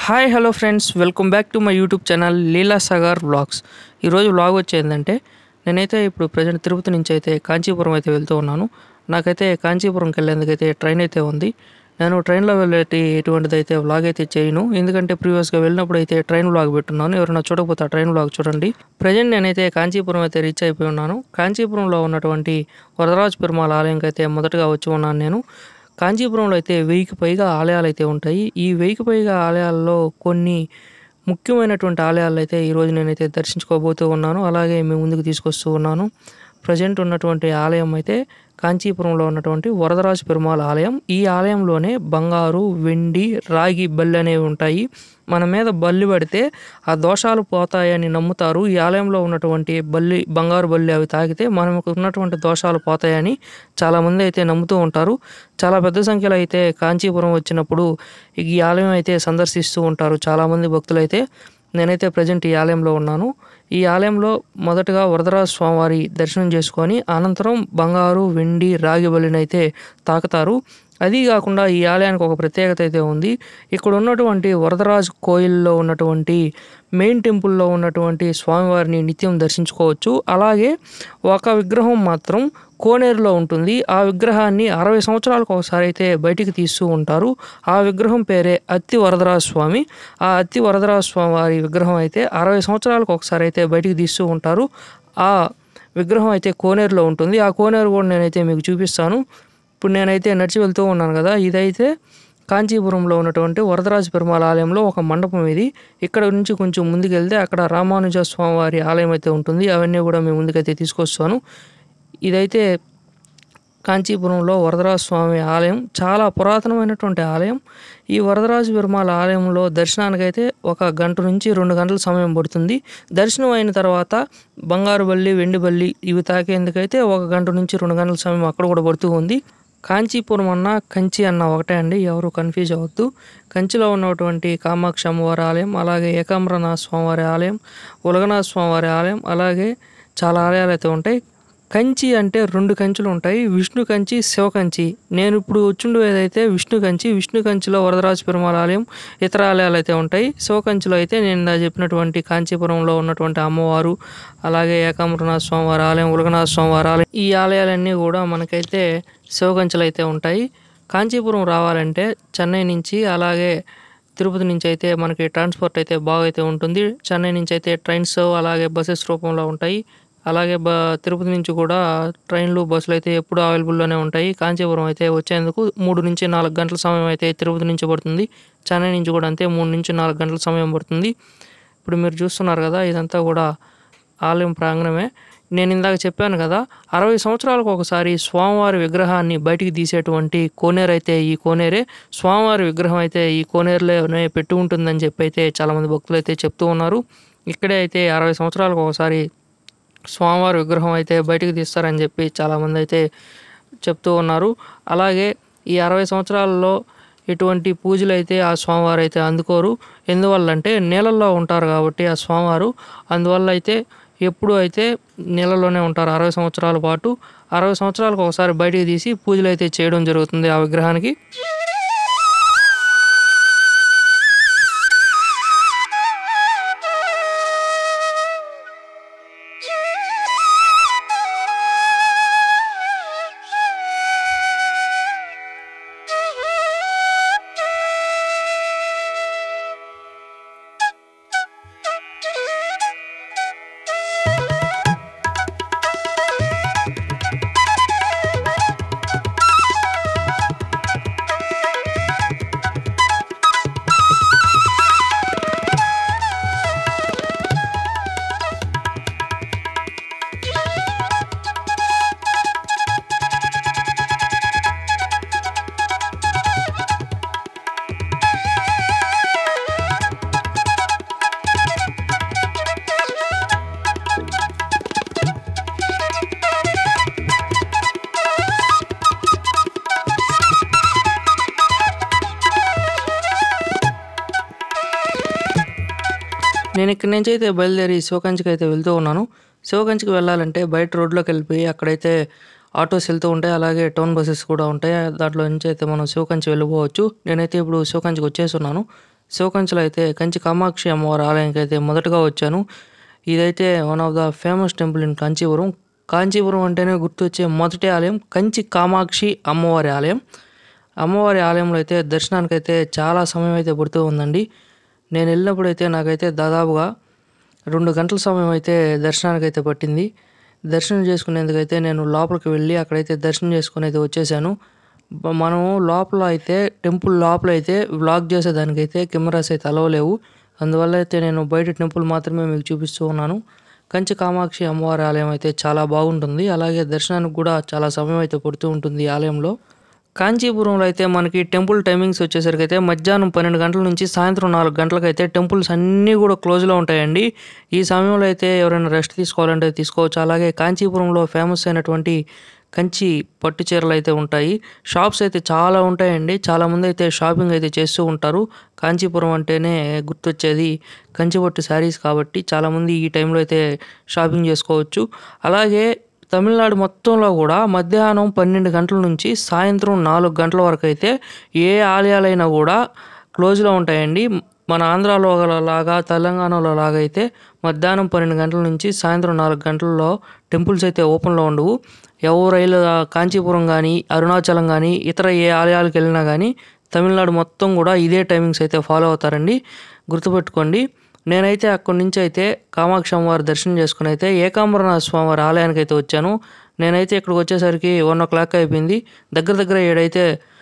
Hi hello friends, welcome back to my YouTube channel Leela Sagar vlogs. ఈరోజు vlog వచ్చేందంటే నేనైతే ఇప్పుడు ప్రజెంట్ తిరుపతి నుంచి అయితే కాంచీపురం అయితే వెళ్తూ ఉన్నాను. నాకైతే కాంచీపురంకి వెళ్ళేందుకైతే ట్రైన్ అయితే ఉంది. నేను ట్రైన్లో వెళ్ళేటి ఎటువంటిది అయితే వ్లాగ్ అయితే చేయను, ఎందుకంటే ప్రీవియస్గా వెళ్ళినప్పుడు అయితే ట్రైన్ వ్లాగ్ పెట్టున్నాను. ఎవరైనా చూడకపోతే ఆ ట్రైన్ వ్లాగ్ చూడండి. ప్రజెంట్ నేనైతే కాంచీపురం అయితే రీచ్ అయిపోయి ఉన్నాను. కాంచీపురంలో ఉన్నటువంటి వరదరాజ పెరుమాళ్ ఆలయంకి అయితే మొదటగా వచ్చి ఉన్నాను నేను. కాంచీపురంలో అయితే 1000కి పైగా ఆలయాలు అయితే ఉంటాయి. ఈ 1000కి పైగా ఆలయాల్లో కొన్ని ముఖ్యమైనటువంటి ఆలయాలు అయితే ఈరోజు నేనైతే దర్శించుకోబోతూ ఉన్నాను. అలాగే మీ ముందుకు తీసుకొస్తూ ఉన్నాను. ప్రజెంట్ ఉన్నటువంటి ఆలయం అయితే కాంచీపురంలో ఉన్నటువంటి వరదరాజ పెరుమాళ్ ఆలయం. ఈ ఆలయంలోనే బంగారు, వెండి, రాగి బల్లి అనేవి ఉంటాయి. మన మీద బల్లి పడితే ఆ దోషాలు పోతాయని నమ్ముతారు. ఈ ఆలయంలో ఉన్నటువంటి బంగారు బల్లి అవి తాకితే మనకు ఉన్నటువంటి దోషాలు పోతాయని చాలామంది అయితే నమ్ముతూ ఉంటారు. చాలా పెద్ద సంఖ్యలో అయితే కాంచీపురం వచ్చినప్పుడు ఈ ఆలయం అయితే సందర్శిస్తూ ఉంటారు చాలామంది భక్తులు అయితే. నేనైతే ప్రజెంట్ ఈ ఆలయంలో ఉన్నాను. ఈ ఆలయంలో మొదటగా వరదరాజ స్వామివారి దర్శనం చేసుకొని అనంతరం బంగారు, వెండి, రాగి బలిని అయితే తాకుతారు. అది కాకుండా ఈ ఆలయానికి ఒక ప్రత్యేకత అయితే ఉంది. ఇక్కడ ఉన్నటువంటి వరదరాజ్ కోయిల్లో ఉన్నటువంటి మెయిన్ టెంపుల్లో ఉన్నటువంటి స్వామివారిని నిత్యం దర్శించుకోవచ్చు. అలాగే ఒక విగ్రహం మాత్రం కోనేరులో ఉంటుంది. ఆ విగ్రహాన్ని 60 సంవత్సరాలకు ఒకసారి అయితే బయటికి తీస్తూ ఉంటారు. ఆ విగ్రహం పేరే అత్తి వరదరాజ స్వామి. ఆ అత్తి వరదరాజ స్వామి వారి విగ్రహం అయితే 60 సంవత్సరాలకు ఒకసారి అయితే బయటికి తీస్తూ ఉంటారు. ఆ విగ్రహం అయితే కోనేరులో ఉంటుంది. ఆ కోనేరు కూడా నేనైతే మీకు చూపిస్తాను. ఇప్పుడు నేనైతే నడిచి వెళ్తూ ఉన్నాను కదా, ఇదైతే కాంచీపురంలో ఉన్నటువంటి వరదరాజ పెరుమాళ్ ఆలయంలో ఒక మండపం ఇది. ఇక్కడ నుంచి కొంచెం ముందుకెళ్తే అక్కడ రామానుజ స్వామివారి ఆలయం అయితే ఉంటుంది. అవన్నీ కూడా మీ ముందుకైతే తీసుకొస్తాను. ఇదైతే కాంచీపురంలో వరదరాజ స్వామి ఆలయం, చాలా పురాతనమైనటువంటి ఆలయం. ఈ వరదరాజ పెరుమాళ్ ఆలయంలో దర్శనానికైతే 1 గంట నుంచి 2 గంటల సమయం పడుతుంది. దర్శనం అయిన తర్వాత బంగారు బల్లి, వెండి బల్లి ఇవి తాకేందుకైతే 1 గంట నుంచి 2 గంటల సమయం అక్కడ కూడా పడుతూ ఉంది. కాంచీపురం అన్న కంచి అన్న ఒకటే అండి, ఎవరు కన్ఫ్యూజ్ అవ్వద్దు. కంచిలో ఉన్నటువంటి కామాక్షి అమ్మవారి ఆలయం, అలాగే ఏకాంబరనాథ స్వామివారి ఆలయం, ఉలగనాథ స్వామివారి ఆలయం, అలాగే చాలా ఆలయాలు అయితే ఉంటాయి. కంచి అంటే 2 కంచులు ఉంటాయి, విష్ణు కంచి, శివ కంచి. నేను ఇప్పుడు వచ్చిండేదైతే విష్ణు కంచి. విష్ణు కంచిలో వరదరాజ పెరుమాళ్ ఆలయం, ఇతర ఆలయాలు అయితే ఉంటాయి. శివ కంచిలో అయితే నేను చెప్పినటువంటి కాంచీపురంలో ఉన్నటువంటి అమ్మవారు, అలాగే ఏకాంబరనాథ స్వామివారి ఆలయం, ఉలగనాథ స్వామివారి ఆలయం, ఈ ఆలయాలన్నీ కూడా మనకైతే శివ కంచిలో అయితే ఉంటాయి. కాంచీపురం రావాలంటే చెన్నై నుంచి అలాగే తిరుపతి నుంచి అయితే మనకి ట్రాన్స్పోర్ట్ అయితే బాగా అయితే ఉంటుంది. చెన్నై నుంచి అయితే ట్రైన్స్ అలాగే బస్సెస్ రూపంలో ఉంటాయి. అలాగే తిరుపతి నుంచి కూడా ట్రైన్లు, బస్సులు అయితే ఎప్పుడు అవైలబుల్లోనే ఉంటాయి. కాంచీపురం అయితే వచ్చేందుకు 3 నుంచి 4 గంటల సమయం అయితే తిరుపతి నుంచి పడుతుంది. చెన్నై నుంచి కూడా అంతే 3 నుంచి 4 గంటల సమయం పడుతుంది. ఇప్పుడు మీరు చూస్తున్నారు కదా, ఇదంతా కూడా ఆలయం ప్రాంగణమే. నేను ఇందాక చెప్పాను కదా, 60 సంవత్సరాలకు ఒకసారి స్వామివారి విగ్రహాన్ని బయటికి తీసేటువంటి కోనేరు అయితే ఈ కోనేరే. స్వామివారి విగ్రహం అయితే ఈ కోనేరులోనే పెట్టి ఉంటుందని చెప్పి అయితే చాలామంది భక్తులు అయితే చెప్తూ ఉన్నారు. ఇక్కడే అయితే 60 సంవత్సరాలకు ఒకసారి స్వామివారి విగ్రహం అయితే బయటికి తీస్తారని చెప్పి చాలామంది అయితే చెప్తూ ఉన్నారు. అలాగే ఈ 60 సంవత్సరాలలో ఎటువంటి పూజలు అయితే ఆ స్వామివారు అయితే అందుకోరు. ఎందువల్లంటే నీళ్ళల్లో ఉంటారు కాబట్టి ఆ స్వామివారు, అందువల్ల అయితే ఎప్పుడు అయితే నీళ్ళలోనే ఉంటారు 60 సంవత్సరాల పాటు. 60 సంవత్సరాలకు ఒకసారి బయటికి తీసి పూజలు అయితే చేయడం జరుగుతుంది ఆ విగ్రహానికి. నేను ఇక్కడి నుంచి అయితే బయలుదేరి శివకంచికి అయితే వెళ్తూ ఉన్నాను. శివకంచికి వెళ్ళాలంటే బయట రోడ్లోకి వెళ్ళిపోయి అక్కడైతే ఆటోస్ వెళ్తూ ఉంటాయి, అలాగే టౌన్ బస్సెస్ కూడా ఉంటాయి. దాంట్లో నుంచి అయితే మనం శివకంచి వెళ్ళిపోవచ్చు. నేనైతే ఇప్పుడు శివకంచికి వచ్చేస్తున్నాను. శివకంచిలో అయితే కంచి కామాక్షి అమ్మవారి ఆలయానికి అయితే మొదటగా వచ్చాను. ఇదైతే one of the famous temple in Kanchipuram. Kanchipuram అంటేనే గుర్తొచ్చే మొదటి ఆలయం కంచి కామాక్షి అమ్మవారి ఆలయం. అమ్మవారి ఆలయంలో అయితే దర్శనానికైతే చాలా సమయం అయితే పడుతూ ఉందండి. నేను వెళ్ళినప్పుడైతే నాకైతే దాదాపుగా 2 గంటల సమయం అయితే దర్శనానికైతే పట్టింది. దర్శనం చేసుకునేందుకైతే నేను లోపలికి వెళ్ళి అక్కడైతే దర్శనం చేసుకుని అయితే వచ్చేసాను. మనము లోపల అయితే టెంపుల్ లోపల అయితే వ్లాగ్ చేసేదానికైతే కెమెరాస్ అయితే అలవలేవు. అందువల్ల అయితే నేను బయట టెంపుల్ మాత్రమే మీకు చూపిస్తూ ఉన్నాను. కంచి కామాక్షి అమ్మవారి ఆలయం అయితే చాలా బాగుంటుంది. అలాగే దర్శనానికి కూడా చాలా సమయం అయితే పడుతూ ఉంటుంది ఈ ఆలయంలో. కాంచీపురంలో అయితే మనకి టెంపుల్ టైమింగ్స్ వచ్చేసరికి అయితే మధ్యాహ్నం 12 గంటల నుంచి సాయంత్రం 4 గంటలకైతే టెంపుల్స్ అన్నీ కూడా క్లోజ్లో ఉంటాయండి. ఈ సమయంలో అయితే ఎవరైనా రెస్ట్ తీసుకోవాలంటే తీసుకోవచ్చు. అలాగే కాంచీపురంలో ఫేమస్ అయినటువంటి కంచి పట్టు చీరలు అయితే ఉంటాయి. షాప్స్ అయితే చాలా ఉంటాయండి. చాలామంది అయితే షాపింగ్ అయితే చేస్తూ ఉంటారు. కాంచీపురం అంటేనే గుర్తొచ్చేది కంచి పట్టు శారీస్ కాబట్టి చాలామంది ఈ టైంలో అయితే షాపింగ్ చేసుకోవచ్చు. అలాగే తమిళనాడు మొత్తంలో కూడా మధ్యాహ్నం 12 గంటల నుంచి సాయంత్రం 4 గంటల వరకు అయితే ఏ ఆలయాలైనా కూడా క్లోజ్లో ఉంటాయండి. మన ఆంధ్రాలో లాగా తెలంగాణలో లాగా అయితే మధ్యాహ్నం 12 గంటల నుంచి సాయంత్రం 4 గంటల్లో టెంపుల్స్ అయితే ఓపెన్లో ఉండవు. ఎవరైనా కాంచీపురం కానీ అరుణాచలం కానీ ఇతర ఏ ఆలయాలకు వెళ్ళినా కానీ తమిళనాడు మొత్తం కూడా ఇదే టైమింగ్స్ అయితే ఫాలో అవుతారండి. గుర్తుపెట్టుకోండి. నేనైతే అక్కడి నుంచి అయితే కామాక్షి అమ్మవారి దర్శనం చేసుకుని అయితే ఏకాంబరనాథ స్వామివారి ఆలయానికి అయితే వచ్చాను. నేనైతే ఇక్కడికి వచ్చేసరికి 1:00 అయిపోయింది. దగ్గర ఏడైతే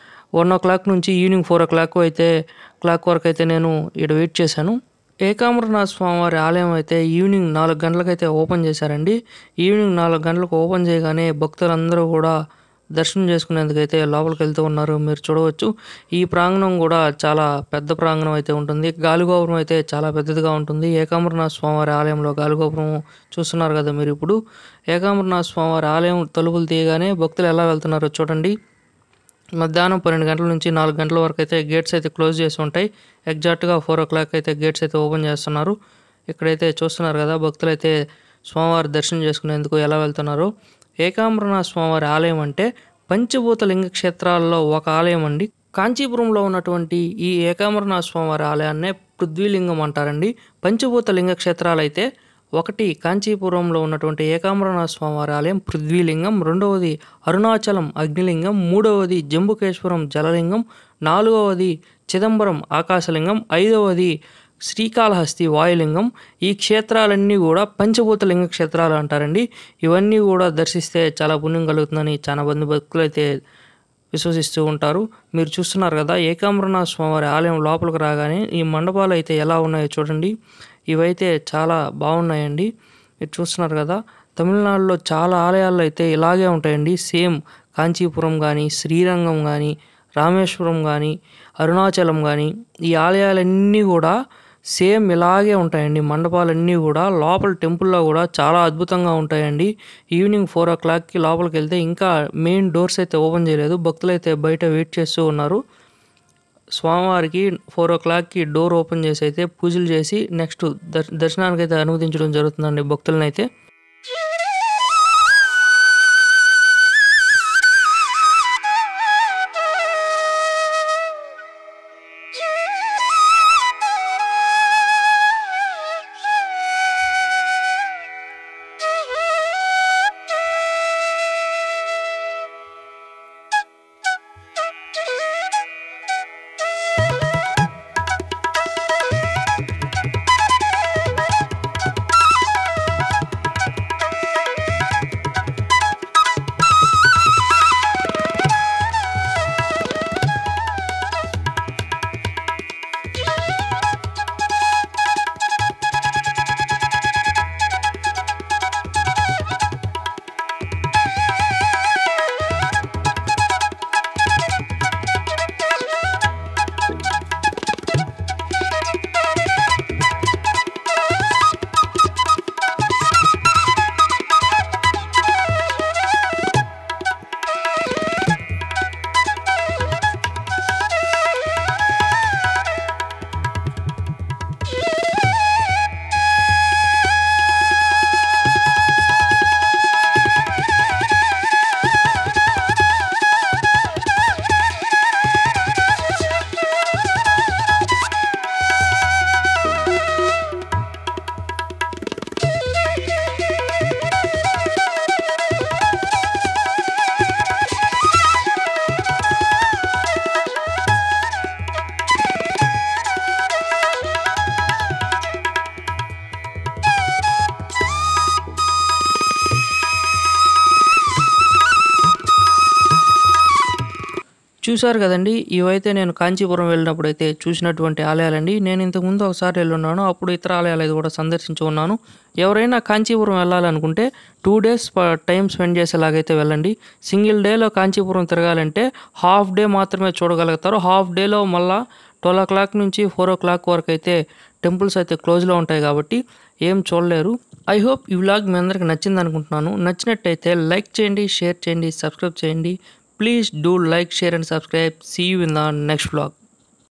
1:00 నుంచి ఈవినింగ్ 4:00 అయితే వరకు అయితే నేను ఇక్కడ వెయిట్ చేశాను. ఏకాంబరనాథ స్వామివారి ఆలయం అయితే ఈవినింగ్ 4 గంటలకైతే ఓపెన్ చేశారండి. ఈవినింగ్ 4 గంటలకు ఓపెన్ చేయగానే భక్తులందరూ కూడా దర్శనం చేసుకునేందుకైతే లోపలికి వెళ్తూ ఉన్నారు. మీరు చూడవచ్చు. ఈ ప్రాంగణం కూడా చాలా పెద్ద ప్రాంగణం అయితే ఉంటుంది. గాలిగోపురం అయితే చాలా పెద్దదిగా ఉంటుంది. ఏకాంబరనాథ స్వామివారి ఆలయంలో గాలిగోపురం చూస్తున్నారు కదా మీరు ఇప్పుడు. ఏకాంబరనాథ స్వామివారి ఆలయం తలుపులు తీయగానే భక్తులు ఎలా వెళ్తున్నారో చూడండి. మధ్యాహ్నం 12 గంటల నుంచి 4 గంటల వరకు అయితే గేట్స్ అయితే క్లోజ్ చేసి ఉంటాయి. ఎగ్జాక్ట్గా 4:00 అయితే గేట్స్ అయితే ఓపెన్ చేస్తున్నారు. ఇక్కడైతే చూస్తున్నారు కదా భక్తులు అయితే స్వామివారి దర్శనం చేసుకునేందుకు ఎలా వెళ్తున్నారు. ఏకాంబరనాథ స్వామివారి ఆలయం అంటే పంచభూత లింగ క్షేత్రాల్లో ఒక ఆలయం అండి. కాంచీపురంలో ఉన్నటువంటి ఈ ఏకాంబరనాథ స్వామివారి ఆలయాన్నే పృథ్వీలింగం అంటారండి. పంచభూత లింగ క్షేత్రాలు అయితే ఒకటి కాంచీపురంలో ఉన్నటువంటి ఏకాంబరనాథ స్వామివారి ఆలయం పృథ్వీలింగం, రెండవది అరుణాచలం అగ్నిలింగం, మూడవది జంబుకేశ్వరం జలలింగం, నాలుగవది చిదంబరం ఆకాశలింగం, ఐదవది శ్రీకాళహస్తి వాయులింగం. ఈ క్షేత్రాలన్నీ కూడా పంచభూత లింగ క్షేత్రాలు అంటారండి. ఇవన్నీ కూడా దర్శిస్తే చాలా పుణ్యం కలుగుతుందని చాలా మంది భక్తులు అయితే విశ్వసిస్తూ ఉంటారు. మీరు చూస్తున్నారు కదా ఏకాంబరనాథ స్వామివారి ఆలయం లోపలికి రాగానే ఈ మండపాలు అయితే ఎలా ఉన్నాయో చూడండి. ఇవైతే చాలా బాగున్నాయండి. మీరు చూస్తున్నారు కదా. తమిళనాడులో చాలా ఆలయాల్లో అయితే ఇలాగే ఉంటాయండి. సేమ్ కాంచీపురం కానీ, శ్రీరంగం కానీ, రామేశ్వరం కానీ, అరుణాచలం కానీ ఈ ఆలయాలన్నీ కూడా సేమ్ ఇలాగే ఉంటాయండి. మండపాలన్నీ కూడా లోపల టెంపుల్లో కూడా చాలా అద్భుతంగా ఉంటాయండి. ఈవినింగ్ 4:00 లోపలికి వెళ్తే ఇంకా మెయిన్ డోర్స్ అయితే ఓపెన్ చేయలేదు. భక్తులు అయితే బయట వెయిట్ చేస్తూ ఉన్నారు. స్వామివారికి 4:00 డోర్ ఓపెన్ చేసి అయితే పూజలు చేసి నెక్స్ట్ దర్శనానికి అయితే అనుమతించడం జరుగుతుందండి భక్తులను అయితే. చూసారు కదండి, ఇవైతే నేను కాంచీపురం వెళ్ళినప్పుడైతే చూసినటువంటి ఆలయాలండి. నేను ఇంతకుముందు ఒకసారి వెళ్ళున్నాను. అప్పుడు ఇతర ఆలయాలు కూడా సందర్శించి ఉన్నాను. ఎవరైనా కాంచీపురం వెళ్ళాలనుకుంటే 2 డేస్ టైం స్పెండ్ చేసేలాగైతే వెళ్ళండి. సింగిల్ డేలో కాంచీపురం తిరగాలంటే హాఫ్ డే మాత్రమే చూడగలుగుతారు. హాఫ్ డేలో మళ్ళీ 12 నుంచి 4 వరకు అయితే టెంపుల్స్ అయితే క్లోజ్లో ఉంటాయి కాబట్టి ఏం చూడలేరు. ఐ హోప్ ఈ వ్లాగ్ మీ అందరికి నచ్చింది అనుకుంటున్నాను. నచ్చినట్టయితే లైక్ చేయండి, షేర్ చేయండి, సబ్స్క్రైబ్ చేయండి. Please do like, share and subscribe. See you in the next vlog.